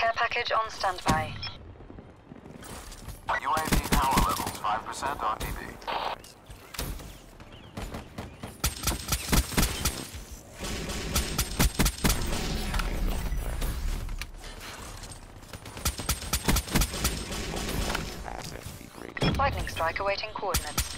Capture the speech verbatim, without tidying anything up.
Care package on standby. U A V power levels five percent R T B. Lightning strike awaiting coordinates.